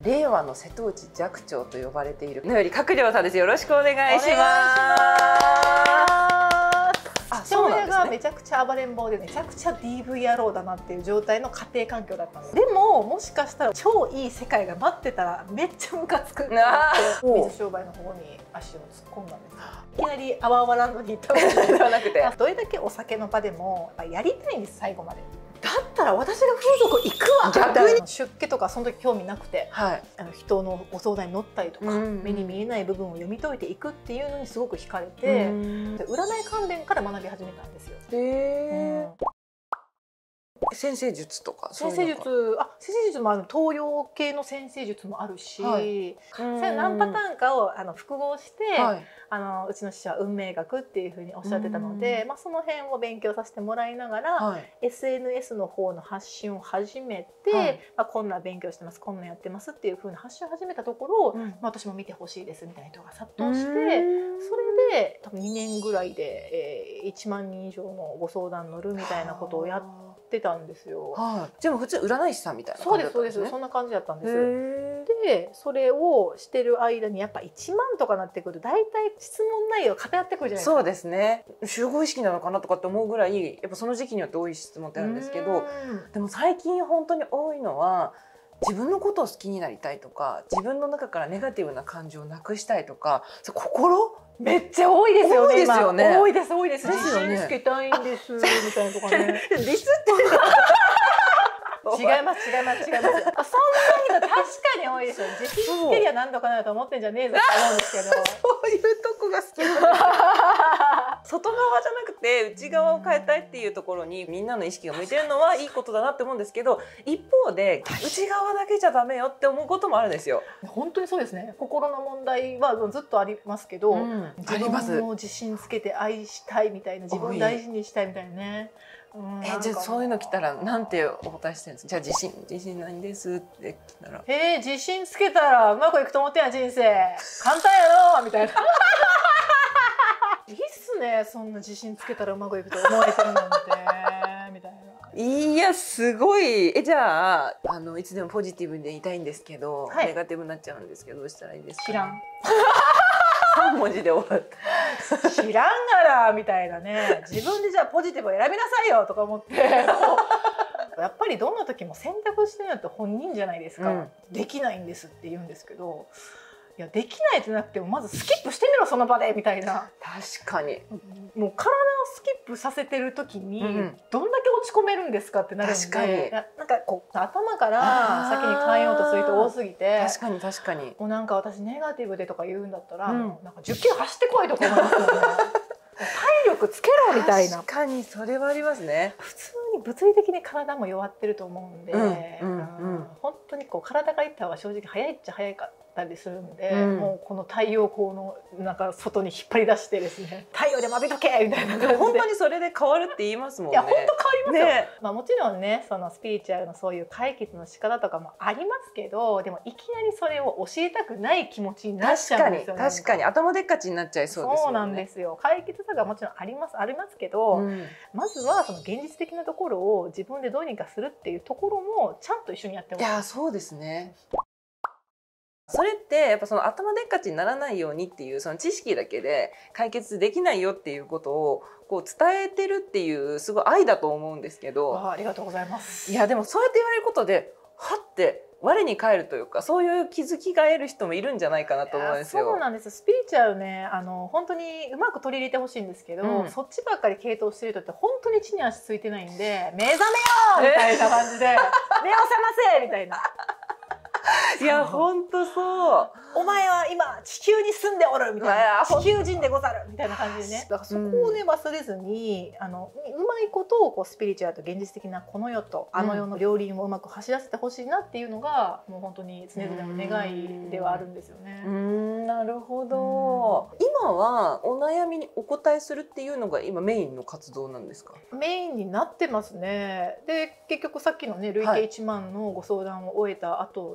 令和の瀬戸内寂聴と呼ばれている野頼閣僚さんです。よろしくお願いします。 父親がめちゃくちゃ暴れん坊でめちゃくちゃ DV 野郎だなっていう状態の家庭環境だったんです。でももしかしたら超いい世界が待ってたらめっちゃムカつくって水商売の方に足を突っ込んだんですよ。いきなりアワアワランドに行ったわけではなくてどれだけお酒の場でもやりたいんです。最後までだったら私が風俗行くわ逆に出家とかその時興味なくて、はい、人のご相談に乗ったりとか、目に見えない部分を読み解いていくっていうのにすごく惹かれて、占い関連から学び始めたんですよ。 占星術とか占星術も東洋系の占星術もあるし、はい、それ何パターンかを複合して、はい、うちの師匠は運命学っていうふうにおっしゃってたので、その辺を勉強させてもらいながら、はい、SNS の方の発信を始めて、はい、こんな勉強してますこんなやってますっていうふうに発信を始めたところ、私も見てほしいですみたいな人が殺到して、それで多分2年ぐらいで、1万人以上のご相談乗るみたいなことをやってたんですよ。 はい、でも普通占い師さんみたいな感じだったんですね。 そんな感じだったんですよ。でそれをしてる間にやっぱ1万とかなってくると大体質問内容偏ってくるじゃないですか。 そうですね。集合意識なのかなとかって思うぐらいやっぱその時期によって多い質問ってあるんですけど、でも最近本当に多いのは自分のことを好きになりたいとか自分の中からネガティブな感情をなくしたいとか心めっちゃ多いですよね。多いです。自信つけたいんですみたいなとかね。 ディスって違います。そんなに確かに多いですよ。自信つけりゃ何とかなると思ってんじゃねえぞって思うんですけど。 そういうとこが好きなんですよ。外側じゃなくて内側を変えたいっていうところにみんなの意識が向いてるのはいいことだなって思うんですけど、一方で内側だけじゃダメよって思うこともあるんですよ。 本当にそうですね。心の問題はずっとありますけど、自分を自信つけて愛したいみたいな、自分を大事にしたいみたいなね。 じゃあそういうの来たらなんてお答えしてるんですか。じゃあ自信ないんですって来たら、 自信つけたらうまくいくと思ってんや人生簡単やろみたいな。いいっすね、そんな自信つけたらうまくいくと思えてるなんてみたいな。 いやすごい。じゃあいつでもポジティブでいたいんですけど、ネガティブになっちゃうんですけどどうしたらいいですか。 知らん。 3文字で終わった。 知らんがなみたいなね。自分でじゃあポジティブを選びなさいよとか思って。やっぱりどんな時も選択してるのって本人じゃないですか。できないんですって言うんですけど。いやできないってなくてもまずスキップしてみろその場でみたいな。 確かにもう体をスキップさせてる時にどんだけ落ち込めるんですかってなるんで、なんかこう頭から先に変えようとする人多すぎて、 確かにもうなんか私ネガティブでとか言うんだったら、なんか10キロ走ってこいとか思いますよね。体力つけろみたいな。 確かにそれはありますね。 普通に物理的に体も弱ってると思うんで、本当にこう体がいった方が正直早いっちゃ早いかったりするんで、もうこの太陽光のなんか外に引っ張り出してですね、太陽で浴びとけみたいな感じで。 本当にそれで変わるって言いますもんね。 いや本当変わりますよ。まあもちろんね、そのスピリチュアルのそういう解決の仕方とかもありますけど、でもいきなりそれを教えたくない気持ちになっちゃうんですよね。 確かに頭でっかちになっちゃいそうですよね。 そうなんですよ。解決策はもちろんありますけど、まずはその現実的なところを自分でどうにかするっていうところもちゃんと一緒にやってほしい。 いやそうですね。それってやっぱその頭でっかちにならないようにっていうその知識だけで解決できないよっていうことをこう伝えてるっていうすごい愛だと思うんですけど。 ありがとうございます。 いやでもそうやって言われることではって我に返るというかそういう気づきが得る人もいるんじゃないかなと思うんですよ。 そうなんです。スピリチュアルね、本当にうまく取り入れてほしいんですけど、そっちばっかり傾倒してる人って本当に地に足ついてないんで、目覚めようみたいな感じで、目を覚ませみたいな。 いや本当そう。 お前は今地球に住んでおるみたいな、地球人でござるみたいな感じでね。だからそこをね忘れずにうまいことをこうスピリチュアルと現実的なこの世とあの世の両輪をうまく走らせてほしいなっていうのがもう本当に常々の願いではあるんですよね。 なるほど。今はお悩みにお答えするっていうのが今メインの活動なんですか？ メインになってますね。で結局さっきのね累計1万のご相談を終えた後に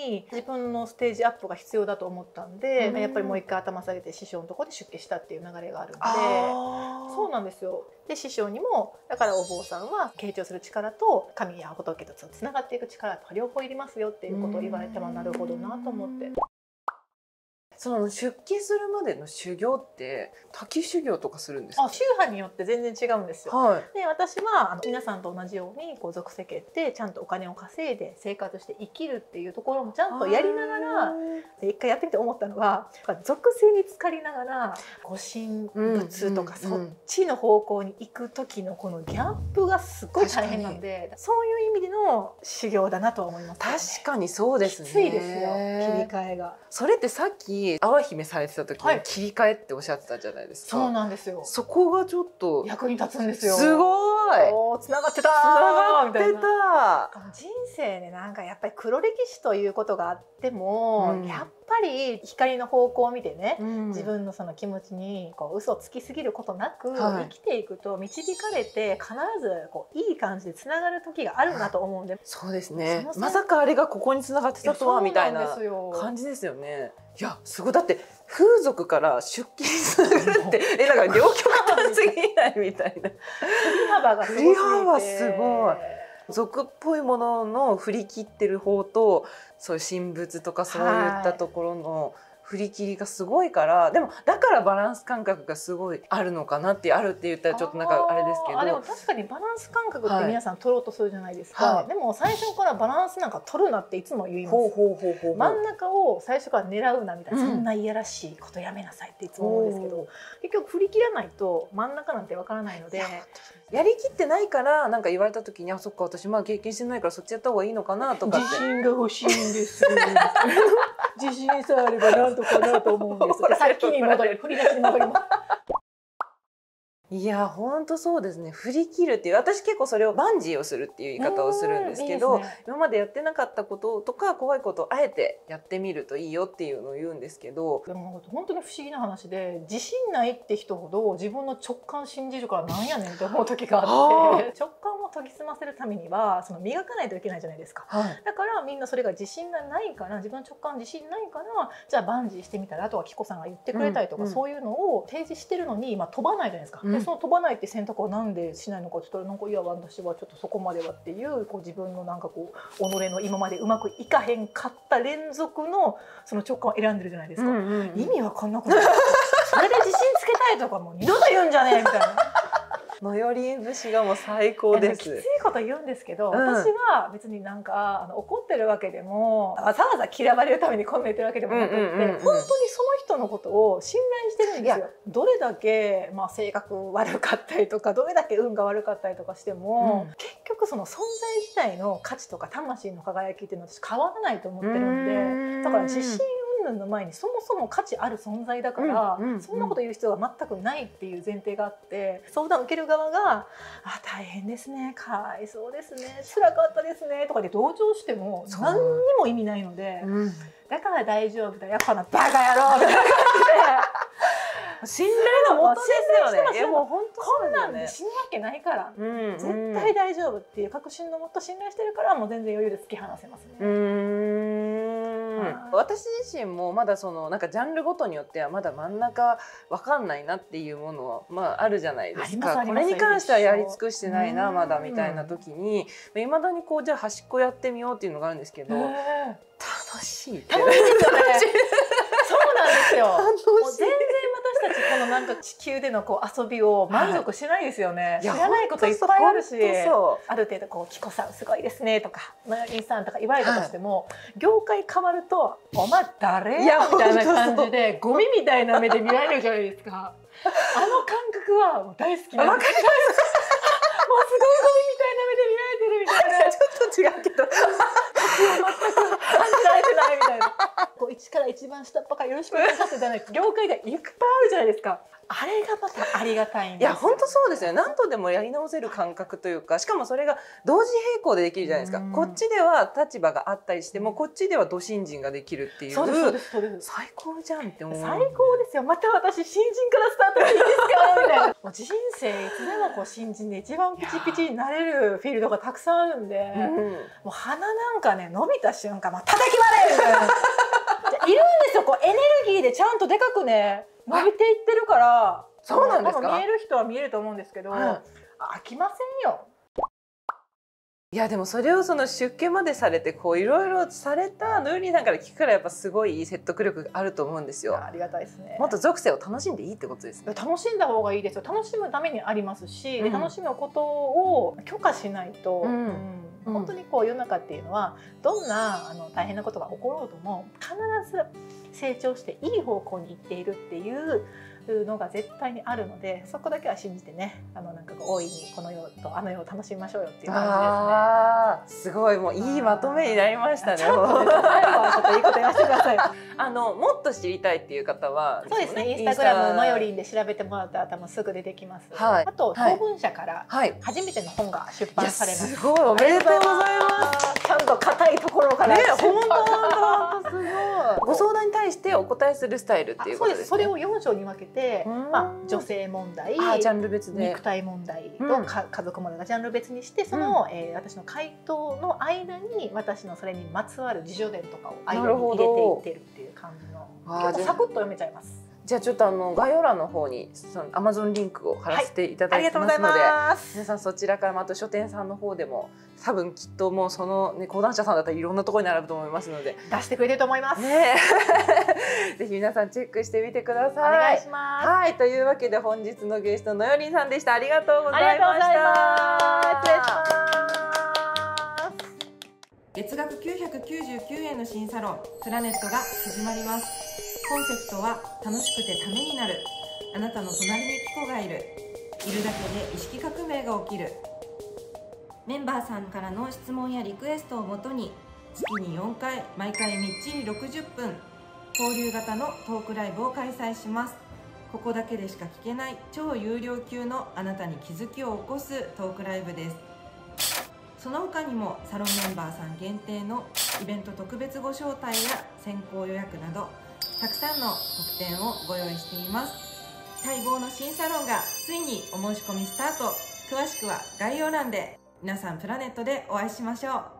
に自分のステージアップが必要だと思ったんで、やっぱりもう一回頭下げて師匠のところで出家したっていう流れがあるんで、そうなんですよ。で師匠にもだからお坊さんは傾聴する力と神や仏とつながっていく力と両方いりますよっていうことを言われてもなるほどなと思って。 その出家するまでの修行って滝修行とかするんですか？ 宗派によって全然違うんですよ。はい、で私は皆さんと同じようにこう俗世間でちゃんとお金を稼いで生活して生きるっていうところもちゃんとやりながら一回やってみて思ったのは、俗世に浸かりながらご神仏とかそっちの方向に行く時のこのギャップがすごい大変なんで、そういう意味での修行だなとは思います、ね。 確かにそうですね。 きついですよ、切り替えが。 それってさっき淡姫されてた時に切り替えっておっしゃってたじゃないですか。 そうなんですよ。 そこがちょっと役に立つんですよ。 すごい。 つながってた。 つながってた。 人生でなんかやっぱり黒歴史ということがあっても、やっぱり光の方向を見てね、自分のその気持ちにこう嘘つきすぎることなく生きていくと導かれて必ずこういい感じでつながる時があるなと思うんで。 そうですね。まさかあれがここにつながってたとはみたいな感じですよね。いやすごい。だって風俗から出家につながるってだから両極端すぎないみたいな。振り幅すごい。俗っぽいものの振り切ってる方とそういう神仏とかそういったところの振り切りがすごいから、でもだからバランス感覚がすごいあるのかなってあるって言ったらちょっとなんかあれですけど、 でも確かにバランス感覚って皆さん取ろうとするじゃないですか、でも最初からバランスなんか取るなっていつも言います。真ん中を最初から狙うなみたいな、そんないやらしいことやめなさいっていつも思うんですけど、結局振り切らないと真ん中なんてわからないので、 やりきってないからなんか言われた時にあそっか私まあ経験してないからそっちやった方がいいのかなとかって。 自信が欲しいんです自信さえあればなんとかなと思うんです。さっきに戻り振り出しに戻ります。 いや本当そうですね。振り切るっていう、私結構それをバンジーをするっていう言い方をするんですけど、今までやってなかったこととか怖いことをあえてやってみるといいよっていうのを言うんですけど、 でも本当に不思議な話で、自信ないって人ほど自分の直感信じるからなんやねんって思う時があって直感を研ぎ澄ませるためにはその磨かないといけないじゃないですか、だからみんなそれが自信がないから、自分の直感自信ないからじゃあバンジーしてみたらとかキコさんが言ってくれたりとか、そういうのを提示してるのに、飛ばないじゃないですか、でその飛ばないって選択をなんでしないのかって言ったら、なんかいや私はちょっとそこまではっていう、自分のなんかこう己の今までうまくいかへんかった連続のその直感を選んでるじゃないですか、意味わかんなくないそれで自信つけたいとかもう二度と言うんじゃねえみたいなのより節がもう最高です。 きついこと言うんですけど、私は別になんか怒ってるわけでもわざわざ嫌われるためにこんな言ってるわけでもなくって、本当にその人のことを信頼してるんですよ。どれだけ性格悪かったりとか、どれだけ運が悪かったりとかしても、結局その存在自体の価値とか魂の輝きっていうのは私変わらないと思ってるんで、だから自信の前にそもそも価値ある存在だから、そんなこと言う必要は全くないっていう前提があって、相談を受ける側が「あ大変ですね、かわいそうですね、辛かったですね」とかで同情しても何にも意味ないので、だから大丈夫だよこのバカ野郎みたいな感じで。 信頼の元ですよね。もう本当こんなんで死ぬわけないから、絶対大丈夫っていう確信のもと信頼してるから、もう全然余裕で突き放せますね。 私自身もまだそのなんかジャンルごとによってはまだ真ん中わかんないなっていうものはあるじゃないですか。これに関してはやり尽くしてないなまだみたいな時に、いまだにこうじゃあ端っこやってみようっていうのがあるんですけど、楽しいって。 楽しいですよね。そうなんですよ。もう全然私たちこのなんか地球でのこう遊びを満足しないですよね。知らないこといっぱいあるし、ある程度こうキコさんすごいですねとかインさんとか言われたとしても、業界変わるとお前誰やみたいな感じでゴミみたいな目で見られるじゃないですか。あの感覚はもう大好きなんです。もうすごいゴミみたいな目で見られてるみたいな。 ちょっと違うけど全く感じられてないみたいな。こう1から一番下っ端からよろしくお願いしますみたいな業界がいっぱいあるじゃないですか。 あれがまたありがたいんです。 いや本当そうですよね。何度でもやり直せる感覚というか、しかもそれが同時並行でできるじゃないですか。こっちでは立場があったりしても、こっちではド新人ができるっていう。 そうですそうです。 最高じゃんって思う。 最高ですよ。また私新人からスタートしていいですかみたいな。もう人生いつでもこう新人で一番ピチピチになれるフィールドがたくさんあるんで、もう鼻なんかね伸びた瞬間、叩き割れみたいな。いるんですよ。こうエネルギーでちゃんとでかくね伸びていってるから。 そうなんですか。 見える人は見えると思うんですけど、飽きませんよ。 いやでもそれをその出家までされてこういろいろされたヌーリーさんから聞くからやっぱすごい説得力があると思うんですよ。 ありがたいですね。 もっと属性を楽しんでいいってことですね。 楽しんだ方がいいですよ。楽しむためにありますし、楽しむことを許可しないと、本当にこう世の中っていうのはどんな大変なことが起ころうとも必ず成長していい方向に行っているっていうのが絶対にあるので、そこだけは信じてね、なんか大いにこの世とあの世を楽しみましょうよっていう感じですね。 すごい、もういいまとめになりましたね。 最後はちょっといいこと言わせてください。 もっと知りたいっていう方は、 そうですね。インスタグラムのよりんで調べてもらったら多分すぐ出てきます。あと東文社から初めての本が出版されます。 すごい、おめでとうございます。 ちゃんと硬いところから。ね、 本当すごい。ご相談に対してお答えするスタイルっていうことですね。 それを4章に分けて、女性問題、 ジャンル別で肉体問題と家族問題がジャンル別にして、その私の回答の間に私のそれにまつわる自叙伝とかを間に入れていってるっていう感じの、結構サクッと読めちゃいます。 じゃあちょっと概要欄の方にその Amazon リンクを貼らせていただいてますので、皆さんそちらから、あと書店さんの方でも多分きっともうその、ね、講談社さんだったらいろんなところに並ぶと思いますので出してくれてると思います。 ねぜひ皆さんチェックしてみてください。 お願いします。 はい、というわけで本日のゲストのよりんさんでした。ありがとうございました。 失礼します。 月額999円の新サロンプラネットが始まります。コンセプトは楽しくてためになる。あなたの隣にキコがいる。いるだけで意識革命が起きる。メンバーさんからの質問やリクエストをもとに月に4回毎回みっちり60分交流型のトークライブを開催します。ここだけでしか聞けない超有料級のあなたに気づきを起こすトークライブです。その他にもサロンメンバーさん限定のイベント特別ご招待や先行予約などたくさんの特典をご用意しています。待望の新サロンがついにお申し込みスタート。詳しくは概要欄で。皆さんプラネットでお会いしましょう。